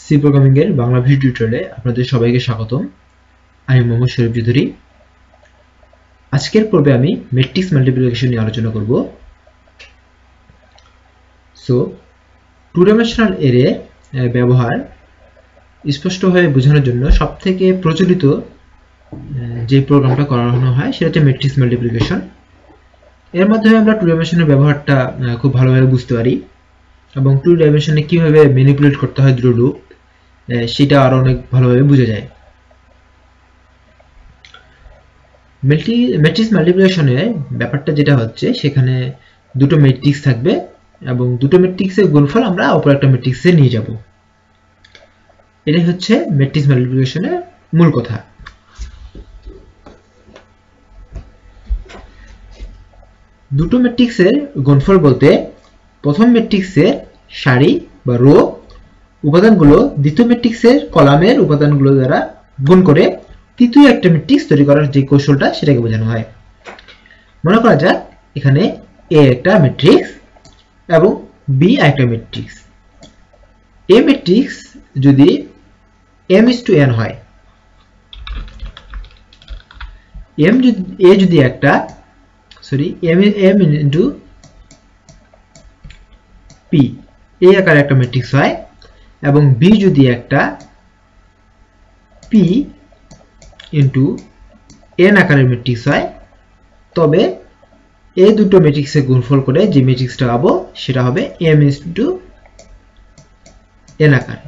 C programming এর Bangla video টিউটোরিয়ালে আপনাদের সবাইকে স্বাগতম। আমি মোহাম্মদ শরীফ চৌধুরী। আজকের পর্বে আমি ম্যাট্রিক্স মাল্টিপ্লিকেশন নিয়ে আলোচনা করব। সো টু ডাইমেনশনাল অ্যারে ব্যবহার স্পষ্টভাবে বোঝানোর জন্য সবথেকে প্রচলিত যে প্রোগ্রামটা করানো হয় সেটা হচ্ছে ম্যাট্রিক্স মাল্টিপ্লিকেশন। এর মাধ্যমে আমরা টু ডাইমেনশনের ব্যবহারটা খুব ভালোভাবে বুঝতে পারি এবং টু ডাইমেনশনে কিভাবে ম্যানিপুলেট করতে হয় দুটো লুপ সেটা আরো অনেক ভালোভাবে বোঝা যায়। ম্যাট্রিক্স মাল্টিপ্লিকেশনে ব্যাপারটা যেটা হচ্ছে, সেখানে দুটো ম্যাট্রিক্স থাকবে এবং দুটো ম্যাট্রিক্সের গুণফল আমরা অপর একটা ম্যাট্রিক্সে নিয়ে যাব। এটাই হচ্ছে ম্যাট্রিক্স মাল্টিপ্লিকেশনের মূল কথা। দুটো ম্যাট্রিক্সের গুণফল বলতে প্রথম ম্যাট্রিক্সের সারি বা রো উপাদানগুলো দ্বিতীয় ম্যাট্রিক্সের কলামের উপাদানগুলো দ্বারা গুণ করে তৃতীয় একটা ম্যাট্রিক্স তৈরি করার যে কৌশলটা সেটাকে বোঝানো হয়। মনে করা যাক এখানে এ একটা ম্যাট্রিক্স এবং বি একটা ম্যাট্রিক্স। এ ম্যাট্রিক্স যদি m/n হয়, এ যদি একটা m ইনটু p এই আকারে একটা ম্যাট্রিক্স হয় এবং বি যদি একটা p ইনটু n আকারের ম্যাট্রিক্স হয়, তবে এই দুটো ম্যাট্রিক্সের গুণফল করে যে ম্যাট্রিক্সটা পাবো সেটা হবে m ইনটু n আকারের।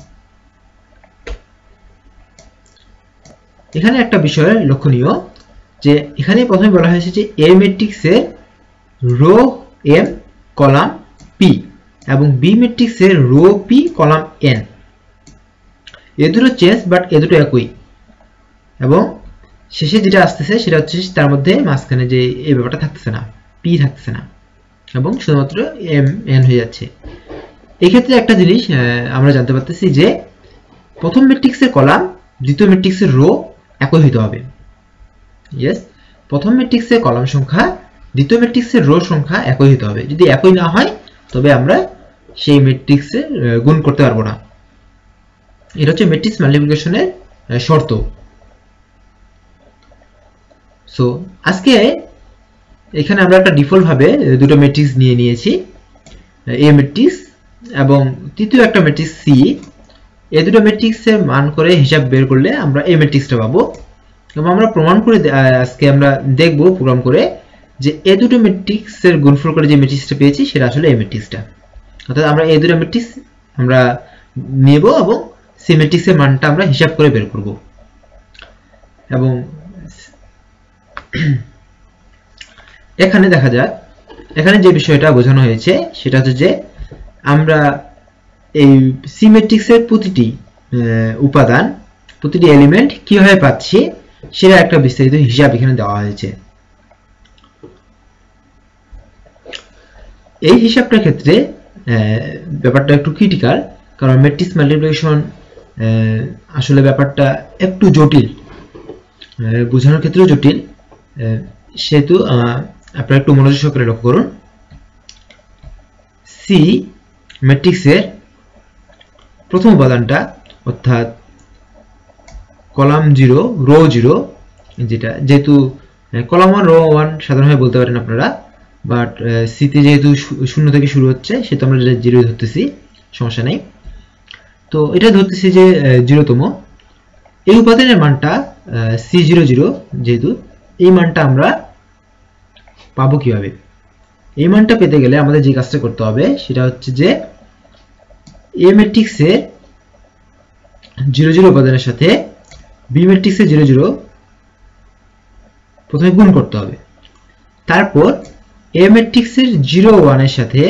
এখানে একটা বিষয় লক্ষণীয় যে এখানে প্রথমে বলা হয়েছে যে a ম্যাট্রিক্সের রো m কলাম p এবং b ম্যাট্রিক্সের রো p কলাম n। এ দুটো চেঞ্জ, বাট এ দুটো একই। এবং শেষে যেটা আসতেছে সেটা হচ্ছে তার মধ্যে মাঝখানে যে এই ব্যাপারটা থাকতেছে না, p থাকতেছে না এবং শুধুমাত্র m n হয়ে যাচ্ছে। এই ক্ষেত্রে একটা জিনিস আমরা জানতে পারতেছি যে প্রথম ম্যাট্রিক্সের কলাম দ্বিতীয় ম্যাট্রিক্সের রো একই হইতে হবে। ইয়েস, প্রথম ম্যাট্রিক্সের কলাম সংখ্যা দ্বিতীয় ম্যাট্রিক্সের রো সংখ্যা একই হইতে হবে। যদি একই না হয় তবে আমরা সেই ম্যাট্রিক্সে গুণ করতে পারবো না। এটা হচ্ছে ম্যাট্রিক্স মাল্টিপ্লিকেশনের শর্ত। সো আজকে এখানে আমরা একটা ডিফল্ট ভাবে দুটো ম্যাট্রিক্স নিয়ে নিয়েছি, এ ম্যাট্রিক্স এবং তৃতীয় একটা ম্যাট্রিক্স সি। এই দুটো ম্যাট্রিক্সের মান করে হিসাব বের করলে আমরা এই ম্যাট্রিক্সটা পাবো এবং আমরা প্রমাণ করে আজকে আমরা দেখব প্রোগ্রাম করে যে এই দুটো ম্যাট্রিক্সের গুণফল করে যে ম্যাট্রিক্সটা পেয়েছি সেটা আসলে এই ম্যাট্রিক্সটা। অর্থাৎ আমরা এই দুটো ম্যাট্রিক্স আমরা নেব এবং সেই ম্যাট্রিক্সের মানটা আমরা হিসাব করে বের করব। এবং এখানে দেখা যাক, এখানে যে বিষয়টা বোঝানো হয়েছে সেটা হচ্ছে যে আমরা এই সি ম্যাট্রিক্সের প্রতিটি উপাদান, প্রতিটি এলিমেন্ট কিভাবে পাচ্ছি সেটা একটা বিস্তারিত হিসাব এখানে দেওয়া হয়েছে। এই হিসাবটার ক্ষেত্রে ব্যাপারটা একটু ক্রিটিক্যাল, কারণ ম্যাট্রিক্স মাল্টিপ্লিকেশন আসলে ব্যাপারটা একটু জটিল, বোঝানোর ক্ষেত্রেও জটিল। সেহেতু আপনারা একটু মনোযোগ সহকারে লক্ষ্য করুন। সি ম্যাট্রিক্সের প্রথম উপাদানটা অর্থাৎ কলাম 0 রো 0, যেটা যেহেতু কলাম 1 রো 1 সাধারণভাবে বলতে পারেন আপনারা, বাট সিতে যেহেতু 0 থেকে শুরু হচ্ছে সেহেতু আমরা 0 ধরতেছি, সমস্যা নেই। তো এটা ধরতেছি যে 0তম। এই উপাদানের মানটা C00, যেহেতু এই মানটা আমরা পাবো কিভাবে? এই মানটা পেতে গেলে আমাদের যে কাজটা করতে হবে সেটা হচ্ছে যে এ ম্যাট্রিক্সের 00 উপাদানের সাথে বি ম্যাট্রিক্সের 00 প্রথমে গুণ করতে হবে। তারপর এ ম্যাট্রিক্সের 01 এর সাথে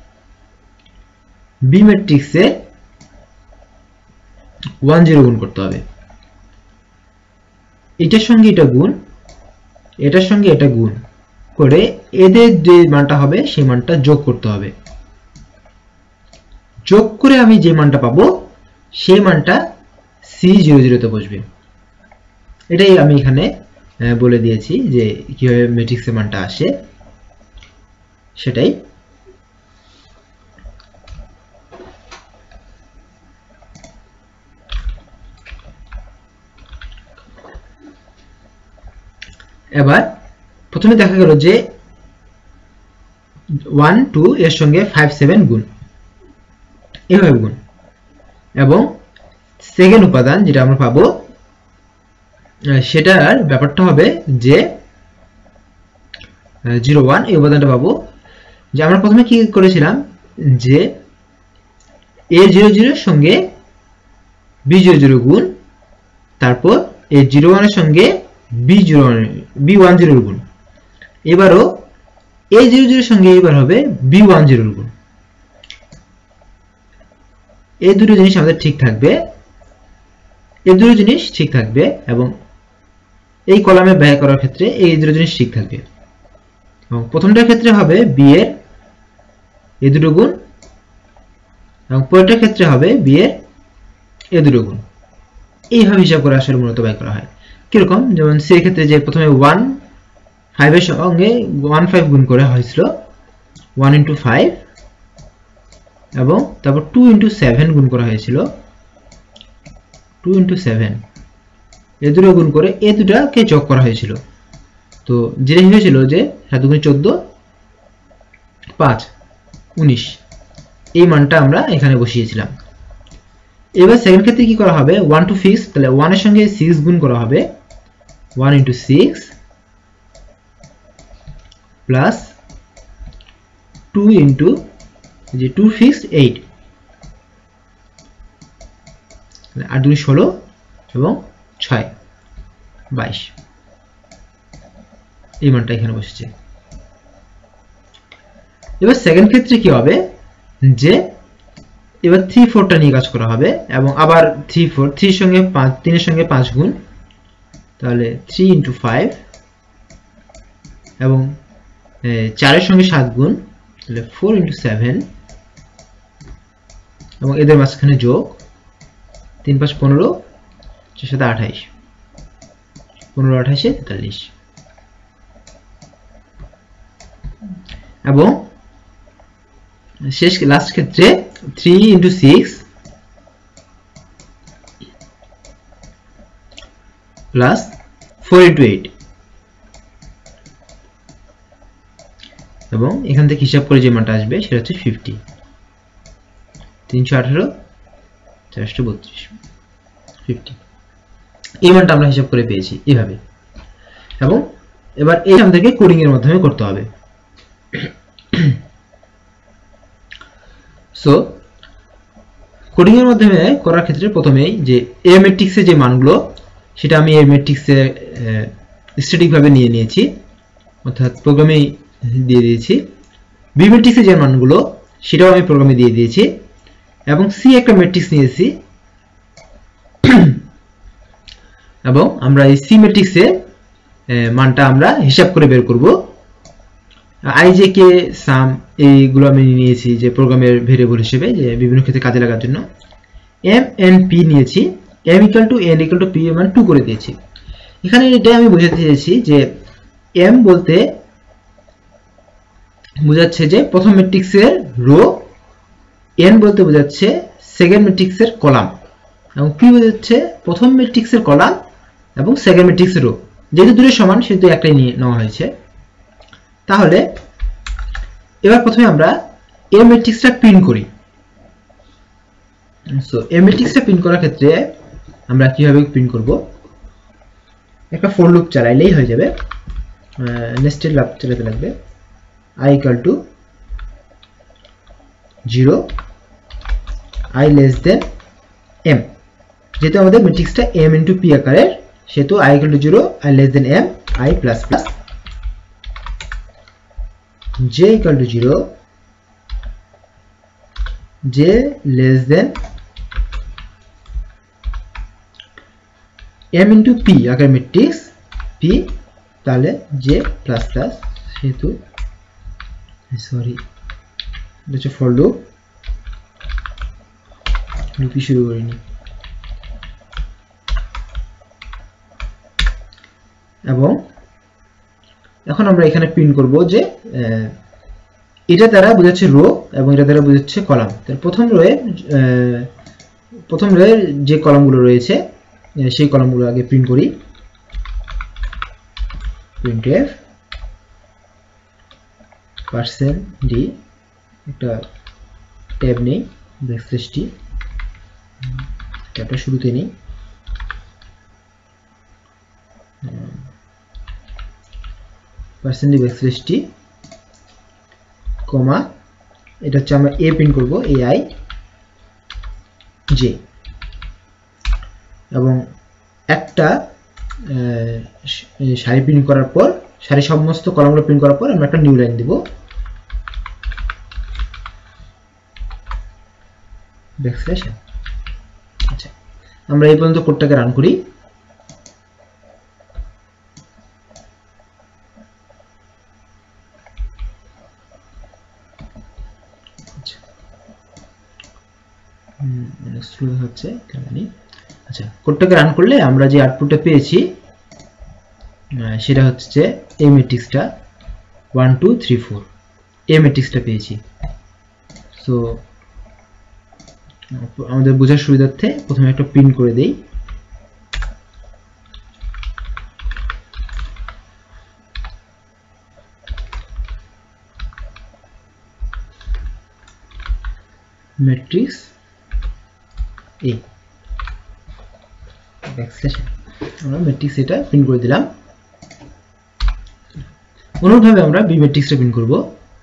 বি ম্যাট্রিক্সের 10 গুণ করতে হবে। এটার সঙ্গে এটা গুণ, এটার সঙ্গে এটা গুণ করে এদের যে মানটা হবে সেই মানটা যোগ করতে হবে। যোগ করে আমি যে মানটা পাবো সেই মানটা C00 তে বসবে। এটাই আমি এখানে বলে দিয়েছি যে কিভাবে ম্যাট্রিক্সের মানটা আসে সেটাই। এবার প্রথমে দেখা গেল যে 1 2 এর সঙ্গে 5 7 গুণ, এইভাবে গুণ, এবং সেকেন্ড উপাদান যেটা আমরা পাবো সেটার ব্যাপারটা হবে যে 0 1, এই উপাদানটা পাবো যে আমরা প্রথমে কি করেছিলাম যে a00 এর সঙ্গে b00 গুণ, তারপর a01 এর সঙ্গে b10 এর গুণ, এবারও a00 এর সঙ্গে এবার হবে b10 এর গুণ। এই দুটো জিনিস আমাদের ঠিক থাকবে, এই দুটো জিনিস ঠিক থাকবে, এবং এই কলামে ব্যয় করার ক্ষেত্রে এই দুটো জিনিস ঠিক থাকবে। এবং প্রথমটার ক্ষেত্রে হবে b এর এই দুটো গুণ, এবং পরেরটার ক্ষেত্রে হবে b এর এই দুটো গুণ। এইভাবে হিসাব করে আসলে মূলত ব্যয় করা হয়। কিরকম, যেমন সি এর ক্ষেত্রে যে প্রথমে 1 5 এর সঙ্গে 1 5 গুণ করে হয়েছিল 1 × 5, এবং তারপর 2 × 7 গুণ করা হয়েছিল 2 × 7, এই দুটো গুণ করে এই দুটাকে যোগ করা হয়েছিল। তো যেটা হয়েছিল যে 7 × 14 5 19, এই মানটা আমরা এখানে বসিয়েছিলাম। এবার সেকেন্ড ক্ষেত্রে কি করা হবে, 1 to 6, তাহলে 1 এর সঙ্গে 6 গুণ করা হবে 1 × 6 প্লাস 2 × যে 2 6 8, আর 2 16 এবং 6 22, এই মানটা এখানে বসেছে। এবার সেকেন্ড ক্ষেত্রে কি হবে যে এবার 3 4টা নিয়ে কাজ করা হবে, এবং আবার 3 4, 3 সঙ্গে 5, 3 এর সঙ্গে 5 গুণ, তাহলে 3 × 5, এবং 4 এর সঙ্গে 7 গুণ, তাহলে 4 × 7, এবং এদের মাঝখানে যোগ 3 5 15, 4 7 28, 15 28 43, এবং শেষ লাস্ট ক্ষেত্রে 3 × 6 প্লাস 4 × 8, এবং এখান থেকে হিসাব করে যে মানটা আসবে সেটা হচ্ছে 50, 318 432 50, এই মানটা আমরা হিসাব করে পেয়েছি এইভাবে। এবং এবার এখান থেকে কোডিং এর মাধ্যমে করতে হবে। সো কোডিং এর মাধ্যমে করার ক্ষেত্রে প্রথমেই যে এ ম্যাট্রিক্সের যে মানগুলো সেটা আমি এ ম্যাট্রিক্সে স্ট্যাটিক ভাবে নিয়ে নিয়েছি, অর্থাৎ প্রোগ্রামে দিয়ে দিয়েছি। বি ম্যাট্রিক্সের যে মানগুলো সেটাও আমি প্রোগ্রামে দিয়ে দিয়েছি, এবং সি একটা ম্যাট্রিক্স নিয়েছি, এবং আমরা এই সি ম্যাট্রিক্সে মানটা আমরা হিসাব করে বের করব। আই জে কে সাম এইগুলো আমি নিয়েছি যে প্রোগ্রামের ভেরিয়েবল হিসেবে, যে বিভিন্ন ক্ষেত্রে কাজে লাগার জন্য। এম এন পি নিয়েছি, এম = n = p এর মান 2 করে দিয়েছি। এখানে এটা আমি বোঝাতে চেয়েছি যে এম বলতে বোঝাচ্ছে যে প্রথম ম্যাট্রিক্সের রো, এন বলতে বোঝাচ্ছে সেকেন্ড ম্যাট্রিক্সের কলাম, এবং পি বোঝাচ্ছে প্রথম ম্যাট্রিক্সের কলাম এবং সেকেন্ড ম্যাট্রিক্সের রো। যেহেতু দুটোই সমান সেহেতু একটাই নিয়ে নেওয়া হয়েছে। তাহলে এবার প্রথমে আমরা এ ম্যাট্রিক্সটা প্রিন্ট করি। সো এ ম্যাট্রিক্সটা প্রিন্ট করার ক্ষেত্রে আমরা কিভাবে প্রিন্ট করব, একটা ফর লুপ চালাইলেই হয়ে যাবে, নেস্টেড লুপ চালাতে লাগবে। i = 0, i <m, যেহেতু আমাদের ম্যাট্রিক্সটা m × p আকারের সেহেতু i = 0, i <m, i++, j = 0, j m × p আকারের ম্যাট্রিক্স p, তাহলে j++, সেহেতু সরি এটা হচ্ছে ফর লুপ, লুপই শুরু করিনি। এবং এখন আমরা এখানে প্রিন্ট করব যে এটা দ্বারা বোঝাচ্ছে রো এবং এটা দ্বারা বোঝাচ্ছে কলাম। তার প্রথম রোয়ে যে কলামগুলো রয়েছে সেই কলামগুলো আগে প্রিন্ট করি। printf %d একটা ট্যাব নেই ব্যাকস্ল্যাশ টি ট্যাবটা শুরুতে নেই %d ব্যাকস্ল্যাশ টি কমা এটা হচ্ছে আমরা a প্রিন্ট করব ai j এবং একটা সারি প্রিন্ট করার পর সারি সমস্ত কলামগুলো প্রিন্ট করার পর আমরা একটা নিউ লাইন দেব ব্যাকস্ল্যাশ n। আচ্ছা আমরা এই পর্যন্ত কোডটাকে রান করি। স্লো হচ্ছে কেন? আচ্ছা কোডটাকে রান করলে আমরা যে আউটপুটটা পেয়েছি সেটা হচ্ছে এই ম্যাট্রিক্সটা 1 2 3 4 এই ম্যাট্রিক্সটা পেয়েছি। সো আমাদের বোঝার সুবিধার্থে প্রথমে একটা প্রিন্ট করে দেই ম্যাট্রিক্স a ব্যাকস্ল্যাশ আমরা ম্যাট্রিক্স এটা প্রিন্ট করে দিলাম। অনুরূপভাবে আমরা b ম্যাট্রিক্সটা প্রিন্ট করব।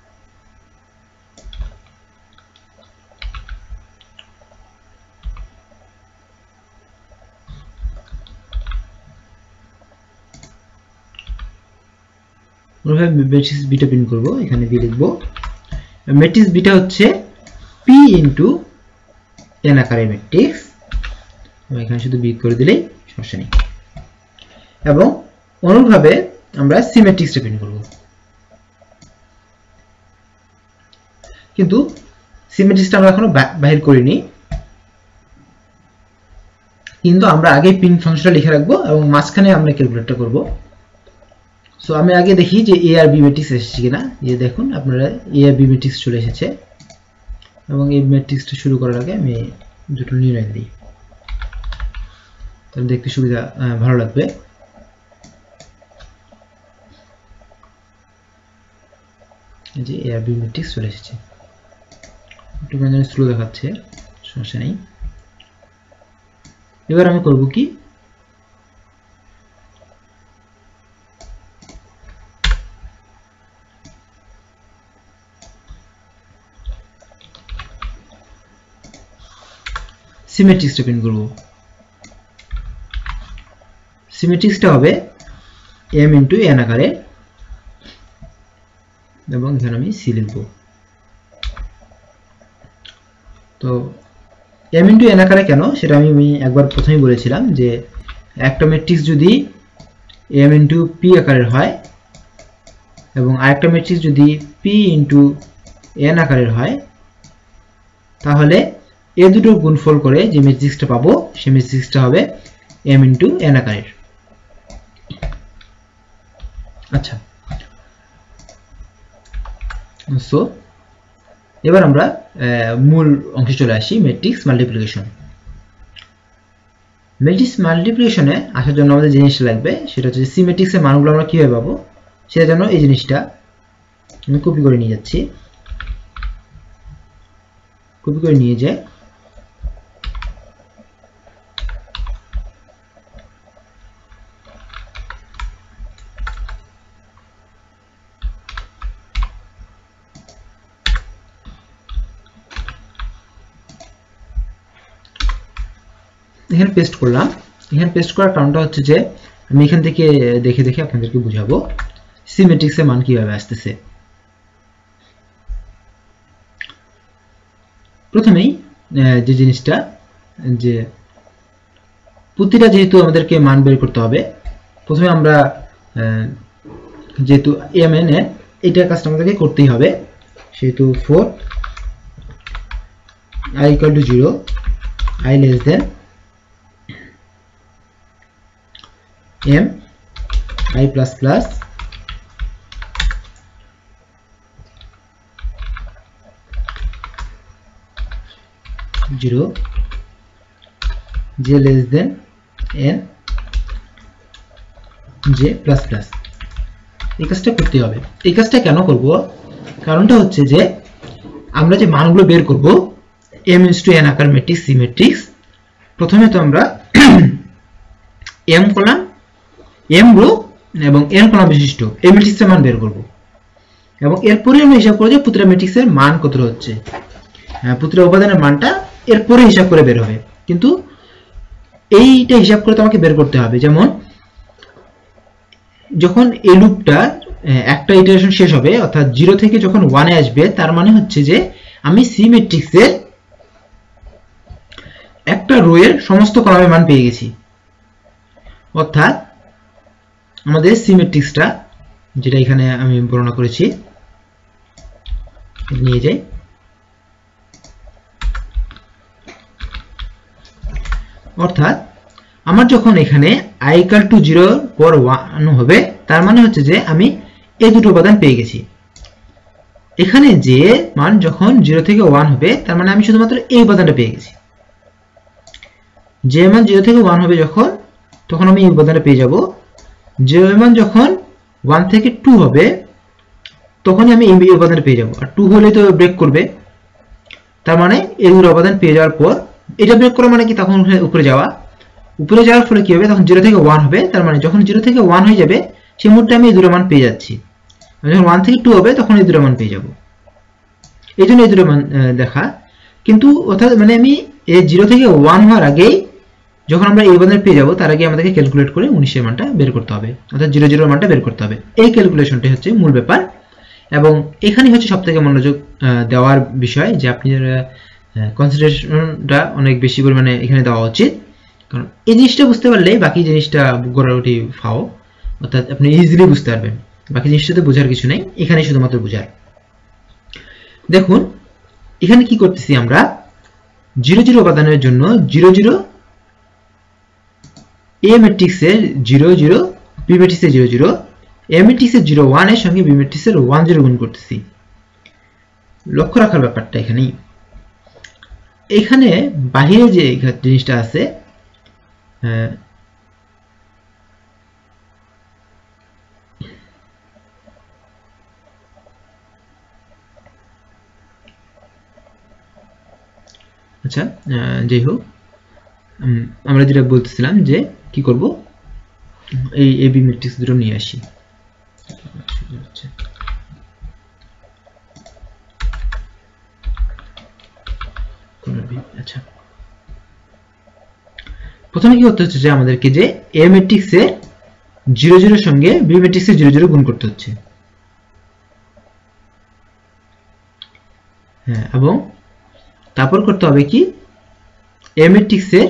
অনুরূপভাবে ম্যাট্রিক্স b টা প্রিন্ট করব। এখানে b লিখব। ম্যাট্রিক্স b টা হচ্ছে p ইনটু n আকারের ম্যাট্রিক্স। এখানে শুধু b করে দিলেই সমস্যা নেই। এবং অনুরূপভাবে আমরা c ম্যাট্রিক্সটা প্রিন্ট করব। কিন্তু c ম্যাট্রিক্সটা আমরা এখনো বাহির করিনি, কিন্তু আমরা আগে প্রিন্ট ফাংশনটা লিখে রাখবো এবং মাঝখানে আমরা ক্যালকুলেটটা করব। সো আমি আগে দেখি যে a আর b ম্যাট্রিক্স এসেছে কিনা। এই দেখুন আপনারা a আর b ম্যাট্রিক্স চলে এসেছে এবং এই ম্যাট্রিক্সটা শুরু করার আগে আমি দুটো নিউ লাইন দিই, তাহলে দেখতে সুবিধা ভালো লাগবে। এই যে a আর b ম্যাট্রিক্স চলে এসেছে। একটু মানে স্লো দেখাচ্ছে, সমস্যা নেই। এবার আমি করব কি, c ম্যাট্রিক্সটা প্রিন্ট করব। c ম্যাট্রিক্সটা হবে m ইনটু n আকারে এবং এখানে আমি c লিখব। তো m ইনটু n আকারে কেন সেটা আমি একবার প্রথমেই বলেছিলাম যে একটা ম্যাট্রিক্স যদি m ইনটু p আকারের হয় এবং আরেকটা ম্যাট্রিক্স যদি p ইনটু n আকারের হয় তাহলে এই দুটোর গুণফল করে যে ম্যাট্রিক্সটা পাবো সেই ম্যাট্রিক্সটা হবে m ইনটু n আকারের। আচ্ছা সো এবার আমরা মূল অংশে চলে আসি, ম্যাট্রিক্স মাল্টিপ্লিকেশন। ম্যাট্রিক্স মাল্টিপ্লিকেশনে আসার জন্য আমাদের যে জিনিসটা লাগবে সেটা হচ্ছে সি ম্যাট্রিক্সের মানগুলো আমরা কিভাবে পাবো সেটার জন্য এই জিনিসটা আমি কপি করে নিয়ে যাচ্ছি। কপি করে নিয়ে যাই এখানে পেস্ট করলাম। এখানে পেস্ট করার কারণটা হচ্ছে যে আমি এখান থেকে দেখে দেখে আপনাদেরকে বুঝাবো সি ম্যাট্রিক্সের মান কিভাবে আসতেছে। প্রথমেই যে জিনিসটা যে প্রতিটা যেহেতু আমাদেরকে মান বের করতে হবে, প্রথমে আমরা যেহেতু mn এইটার কাজটা আমাদেরকে করতেই হবে, সেহেতু 4 i equal to 0 i less than m I plus plus 0 j less than n j plus plus। এই কাজটা করতে হবে। এই কাজটা কেন করব, কারণটা হচ্ছে যে আমরা যে মানগুলো বের করব m/n আকার ম্যাট্রিক্স সি ম্যাট্রিক্স, প্রথমে তো আমরা m কলাম m রো এবং n কলাম বিশিষ্ট এই ম্যাট্রিক্সের মান বের করব এবং এরপরে আমরা হিসাব করব যে প্রতিটা ম্যাট্রিক্সের মান কত হচ্ছে, প্রতিটা উপাদানের মানটা এরপরে হিসাব করে বের হবে। কিন্তু এইটা হিসাব করে তো আমাকে বের করতে হবে। যেমন যখন এই লুপটা একটা ইটারেশন শেষ হবে অর্থাৎ 0 থেকে যখন 1 এ আসবে, তার মানে হচ্ছে যে আমি সি ম্যাট্রিক্সের একটা রো এর সমস্ত কলামের মান পেয়ে গেছি। অর্থাৎ আমাদের সি ম্যাট্রিক্সটা যেটা এখানে আমি বর্ণনা করেছি নিয়ে যাই, অর্থাৎ আমার যখন এখানে i = 0 পর 1 হবে, তার মানে হচ্ছে যে আমি এই দুটো উপাদান পেয়ে গেছি। এখানে যে মান যখন 0 থেকে 1 হবে, তার মানে আমি শুধুমাত্র এই উপাদানটা পেয়ে গেছি। যে মান 0 থেকে 1 হবে যখন, তখন আমি এই উপাদানটা পেয়ে যাব। যে মান যখন 1 থেকে 2 হবে, তখনই আমি এই উপাদানটা পেয়ে যাব। আর 2 হলে তো ব্রেক করবে, তার মানে এই দুটো উপাদান পেয়ে যাওয়ার পর এটা ব্রেক করা মানে কি, তখন উপরে যাওয়া। উপরে যাওয়ার ফলে কি হবে, তখন 0 থেকে 1 হবে, তার মানে যখন 0 থেকে 1 হয়ে যাবে সেই মুহূর্তে আমি এই দুটো মান পেয়ে যাচ্ছি। যখন 1 থেকে 2 হবে তখন এই দুটো মান পেয়ে যাব। এই জন্য এই দুটো মান দেখা। কিন্তু অর্থাৎ মানে আমি এই 0 থেকে 1 হওয়ার আগেই যখন আমরা এই উপাদান পেয়ে যাব, তার আগে আমাদেরকে ক্যালকুলেট করে 19 এর মানটা বের করতে হবে, অর্থাৎ 0 0 এর মানটা বের করতে হবে। এই ক্যালকুলেশনটাই হচ্ছে মূল ব্যাপার এবং এখানেই হচ্ছে সবথেকে মনোযোগ দেওয়ার বিষয়, যে আপনি কনসিডারেশনটা অনেক বেশি পরিমাণে এখানে দেওয়া উচিত। কারণ এই জিনিসটা বুঝতে পারলে বাকি জিনিসটা গড়াগড়ি ফাও, অর্থাৎ আপনি ইজিলি বুঝতে পারবেন। বাকি জিনিসটাতে বোঝার কিছু নেই, এখানে শুধুমাত্র বোঝার। দেখুন এখানে কি করতেছি আমরা, 0 0 উপাদানের জন্য 0 0 এ ম্যাট্রিক্সের 0 0, বি ম্যাট্রিক্সের 0 0, এ ম্যাট্রিক্সের 0 1 এর সঙ্গে বি ম্যাট্রিক্সের 1 0 গুণ করতেছি। লক্ষ্য রাখার ব্যাপারটা এখানেই। এখানে বাহিরে যে জিনিসটা আছে, আচ্ছা যাই হোক, আমরা যেটা বলতেছিলাম যে কি করব, এই এ বি ম্যাট্রিক্স দুটো নিয়ে আসি। আচ্ছা প্রথমে কি করতে হচ্ছে যে আমাদেরকে যে এ ম্যাট্রিক্সের 0 0 এর সঙ্গে বি ম্যাট্রিক্সের 0 0 গুণ করতে হচ্ছে। হ্যাঁ, এবং তারপর করতে হবে কি, এ ম্যাট্রিক্সের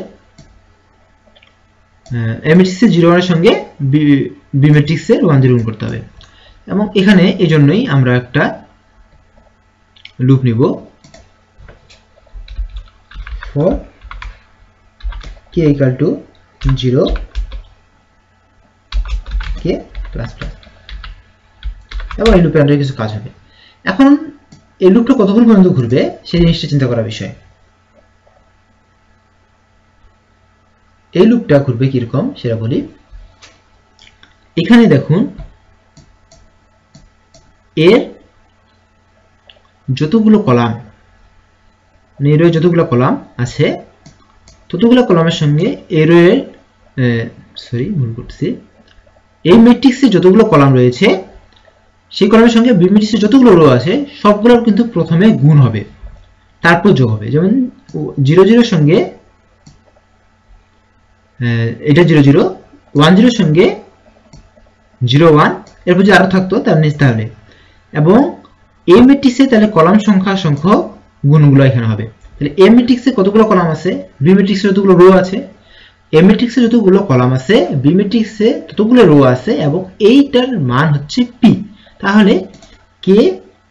0 1 এর সঙ্গে বি ম্যাট্রিক্সের 1 0 গুণ করতে হবে। এবং এখানে এই জন্যই আমরা একটা লুপ নিব, for k = 0 k plus plus, এবং এই লুপে আন্ডারে কিছু কাজ হবে। এখন এই লুপটা কতক্ষণ পর্যন্ত ঘুরবে সেই জিনিসটা চিন্তা করার বিষয়। এই লুপটা ঘুরবে কিরকম সেটা বলি। এখানে দেখুন এর যতগুলো কলাম, এর যতগুলো কলাম আছে ততগুলো কলামের সঙ্গে এর ভুল করতেছি, এই ম্যাট্রিক্সে যতগুলো কলাম রয়েছে সেই কলামের সঙ্গে বি ম্যাট্রিক্সে যতগুলো রো আছে সবগুলোর কিন্তু প্রথমে গুণ হবে, তারপর যোগ হবে। যেমন 0 0 এর সঙ্গে এটা 0 0, 1 0 এর সঙ্গে 0 1, এরপর যে আরো থাকতো তার নিচ তাহলে, এবং এই ম্যাট্রিক্সে তাহলে কলাম সংখ্যক গুণগুলো এখানে হবে। তাহলে এ ম্যাট্রিক্সে কতগুলো কলাম আছে, বি ম্যাট্রিক্সে যতগুলো রো আছে, এ ম্যাট্রিক্সে যতগুলো কলাম আছে, বি ম্যাট্রিক্সে ততগুলো রো আছে, এবং এইটার মান হচ্ছে পি। তাহলে কে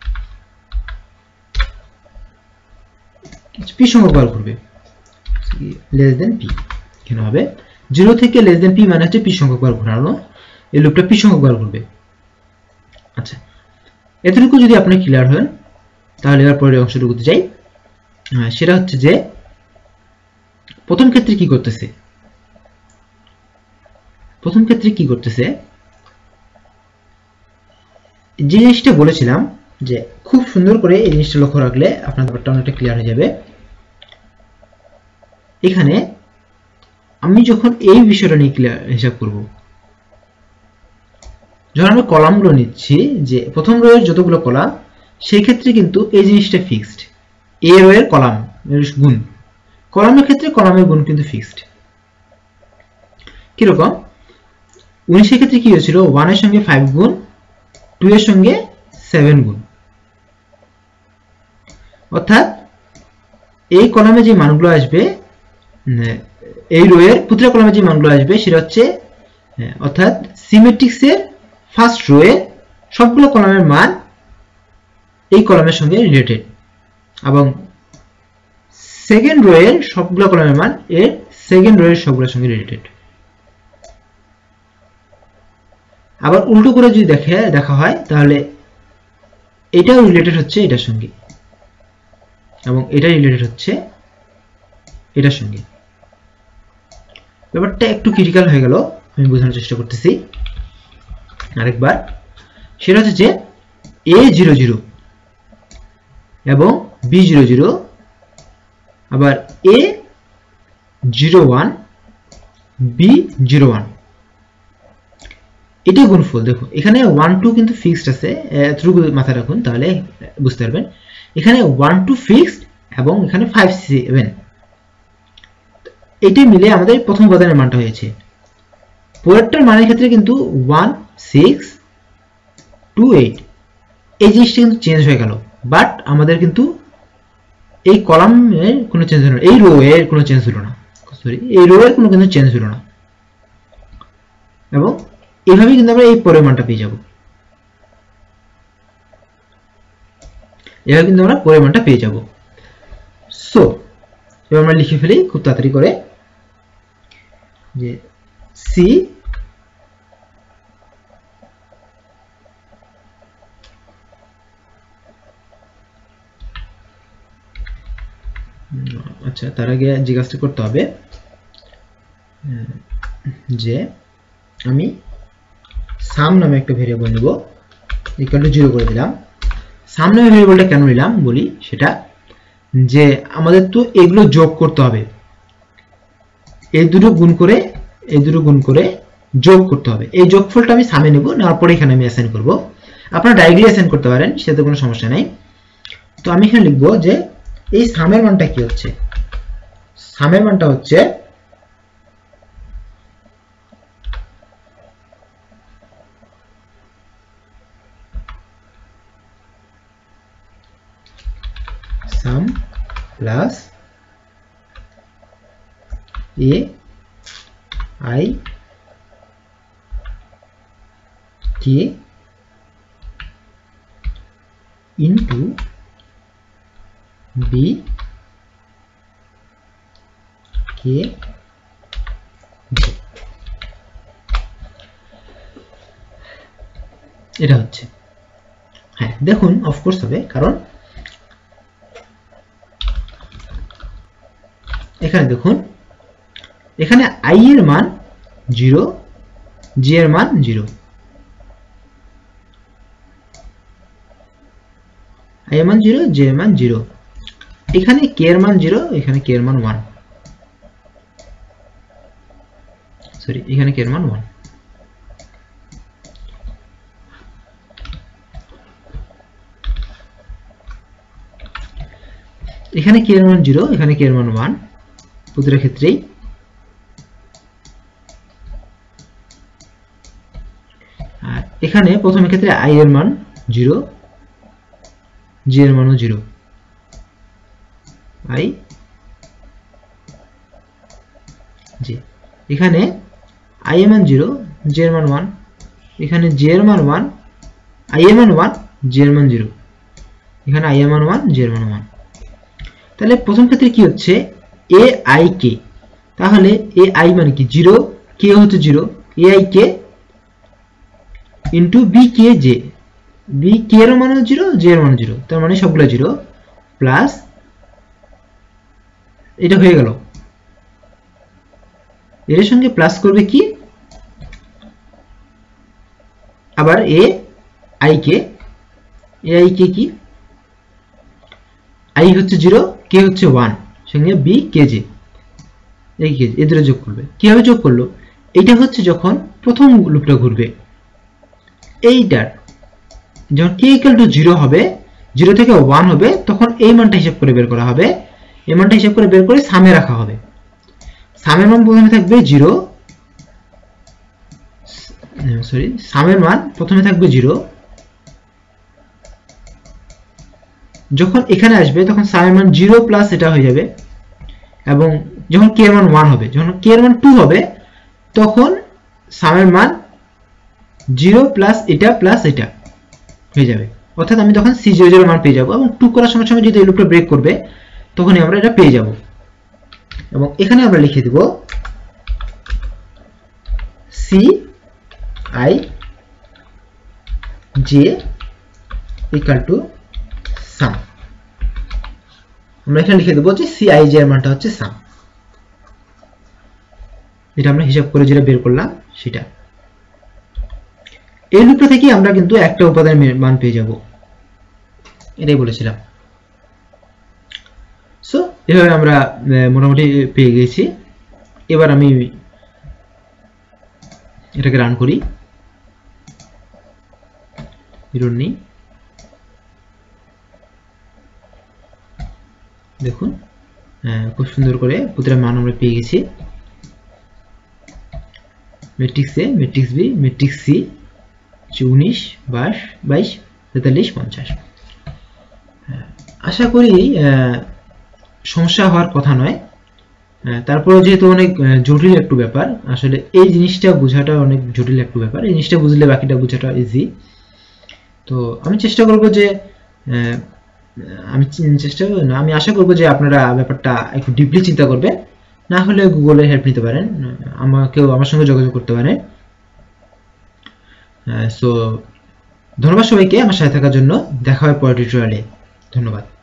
পি সংখ্যক বার করবে লেস দেন পি, এখানে হবে 0 থেকে লেস দেন পি মানে হচ্ছে পি সংখ্যক বার ঘোরানো, এই লুপটা পি সংখ্যক বার করবে। আচ্ছা এতটুকু যদি আপনি ক্লিয়ার হন, তাহলে এবার পরের অংশটুকুতে যাই। সেটা হচ্ছে যে প্রথম ক্ষেত্রে কি করতেছে, যে জিনিসটা বলেছিলাম যে খুব সুন্দর করে এই জিনিসটা লক্ষ্য রাখলে আপনার ব্যাপারটা অনেকটা ক্লিয়ার হয়ে যাবে। এখানে আমি যখন এই বিষয়টা নিয়ে ক্লিয়ার হিসাব করব, যখন আমি কলামগুলো নিচ্ছি যে প্রথম রোয়ের যতগুলো কলাম, সেই ক্ষেত্রে কিন্তু এই জিনিসটা ফিক্সড, এ রোয়ের কলাম গুণ, কলামের ক্ষেত্রে কলামের গুণ কিন্তু ফিক্সড। কিরকম 19 এর ক্ষেত্রে কি হয়েছিল, 1 এর সঙ্গে 5 গুণ, 2 এর সঙ্গে 7 গুণ, অর্থাৎ এই কলামে যে মানগুলো আসবে, এই রোয়ের প্রতিটা কলামে যে মানগুলো আসবে সেটা হচ্ছে, অর্থাৎ সি ম্যাট্রিক্সের ফার্স্ট রোয়ে সবগুলো কলামের মান এই কলামের সঙ্গে রিলেটেড, এবং সেকেন্ড রোয়ের সবগুলো কলামের মান এর সেকেন্ড রোয়ের সবগুলোর সঙ্গে রিলেটেড। আবার উল্টো করে যদি দেখা হয় তাহলে এটাও রিলেটেড হচ্ছে এটার সঙ্গে, এবং এটা রিলেটেড হচ্ছে এটার সঙ্গে। ব্যাপারটা একটু ক্রিটিক্যাল হয়ে গেল, আমি বোঝানোর চেষ্টা করতেছি আরেকবার। সেটা হচ্ছে যে A00 এবং B00, আবার A01 B01, এটা গুণফল। দেখো এখানে 1 2 কিন্তু ফিক্সড আছে, এতটুকু মাথায় রাখুন তাহলে বুঝতে পারবেন। এখানে 1 2 ফিক্সড এবং এখানে 5 7, এটি মিলে আমাদের প্রথম উপাদানের মানটা হয়েছে। পরেরটার মানের ক্ষেত্রে কিন্তু 1 6 2 8, এই জিনিসটা কিন্তু চেঞ্জ হয়ে গেল, বাট আমাদের কিন্তু এই কলামের কোনো চেঞ্জ হলো না, এই রো এর কোনো চেঞ্জ হলো না, সরি এই রো এর কোনো কিন্তু চেঞ্জ হলো না, এবং এইভাবে কিন্তু আমরা এই পরের মানটা পেয়ে যাব। এভাবে কিন্তু আমরা পরের মানটা পেয়ে যাব। সো এবার আমরা লিখে ফেলি খুব তাড়াতাড়ি করে যে সি আচ্ছা, তার আগে জিজ্ঞাসা করতে হবে যে আমি সাম নামে একটা ভেরিয়েবল নেব, ইকুয়াল টু 0 করে দিলাম। সাম নামে ভেরিয়েবলটা কেন নিলাম বলি, সেটা যে আমাদের তো এগুলো যোগ করতে হবে, এই দুটো গুণ করে এই দুটো গুণ করে যোগ করতে হবে। এই যোগফলটা আমি সামে নেব, নেওয়ার পরে এখানে আমি অ্যাসাইন করব। আপনারা ডাইরেক্টলি অ্যাসাইন করতে পারেন, সেটাতে কোনো সমস্যা নাই। তো আমি এখানে লিখব যে এই সামের মানটা কি হচ্ছে, সামের মানটা হচ্ছে sum plus A I K into B K J, এটা হচ্ছে। হ্যাঁ দেখুন অফকোর্স হবে, কারণ এখানে দেখুন এখানে আই এর মান 0, জি এর মান 0, আই এর মান 0, জি এর মান 0, এখানে কে এর মান 0, এখানে কে এর মান 1, সরি এখানে কে এর মান 1। এখানে কে এর মান 0, এখানে কে এর মান 1, প্রতিটা ক্ষেত্রেই। আর এখানে প্রথম ক্ষেত্রে আই এর মান 0, জি এর মানও 0, আই জি। এখানে আই এর মান 0, জি এর মান 1, এখানে জি এর মান 1, আই এর মান 1, জি এর মান 0, এখানে আই এর মান 1, জি এর মান 1। তাহলে প্রথম ক্ষেত্রে কি হচ্ছে, এ আই কে, তাহলে এ আই মানে কি 0, কে হচ্ছে 0, A I K into B K J, B K এর মান 0, জে এর মান 0, তার মানে সবগুলো 0, প্লাস এটা হয়ে গেল। এর সঙ্গে প্লাস করবে কি, আবার এ আই কে, এই কে কি আই হচ্ছে 0, কে হচ্ছে 1, সঙ্গে বি কেজে, এই কেজে, এই দুটো যোগ করবে। কিভাবে যোগ করলো? এইটা হচ্ছে যখন প্রথম লুপটা ঘুরবে, এইটার যখন কে ইকুয়াল টু 0 হবে, 0 থেকে 1 হবে, তখন এই মানটা হিসাব করে বের করা হবে। এই মানটা হিসাব করে বের করে সামে রাখা হবে। সামের মান প্রথমে থাকবে 0, সরি সামের মান প্রথমে থাকবে 0, যখন এখানে আসবে তখন সামের মান 0 প্লাস এটা হয়ে যাবে, এবং যখন কে এর মান 1 হবে, যখন কে এর মান 2 হবে, তখন সামের মান 0 প্লাস এটা প্লাস এটা হয়ে যাবে। অর্থাৎ আমি তখন C00 এর মান পেয়ে যাব, এবং 2 করার সঙ্গে সঙ্গে যদি এই লুপটা ব্রেক করবে তখনই আমরা এটা পেয়ে যাব। এবং এখানে আমরা লিখে দেব Cij ইকুয়াল টু সাম। আমরা এখানে লিখে দেব যে Cij এর মানটা হচ্ছে সাম। এটা আমরা হিসাব করে যেটা বের করলাম সেটা। এই লুপটা থেকে আমরা কিন্তু একটা উপাদানের মান পেয়ে যাব, এটাই বলেছিলাম। সো এভাবে আমরা মোটামুটি পেয়ে গেছি। এবার আমি এটাকে রান করি, নিই, দেখুন খুব সুন্দর করে প্রতিটা মান আমরা পেয়ে গেছি। Matrix A, matrix B, matrix C 19, 22, 43, 50। আশা করি সমস্যা হওয়ার কথা নয়। তারপরে যেহেতু অনেক জটিল একটু ব্যাপার, আসলে এই জিনিসটা বোঝাটা অনেক জটিল একটু ব্যাপার। এই জিনিসটা বুঝলে বাকিটা বোঝাটা ইজি। তো আমি চেষ্টা করব যে আমি আশা করব যে আপনারা ব্যাপারটা একটু ডিপলি চিন্তা করবেন। না হলে গুগলের হেল্প নিতে পারেন, আমার সঙ্গে যোগাযোগ করতে পারেন। সো ধন্যবাদ সবাইকে আমার সাথে থাকার জন্য। দেখা হবে পরের টিউটোরিয়ালে। ধন্যবাদ।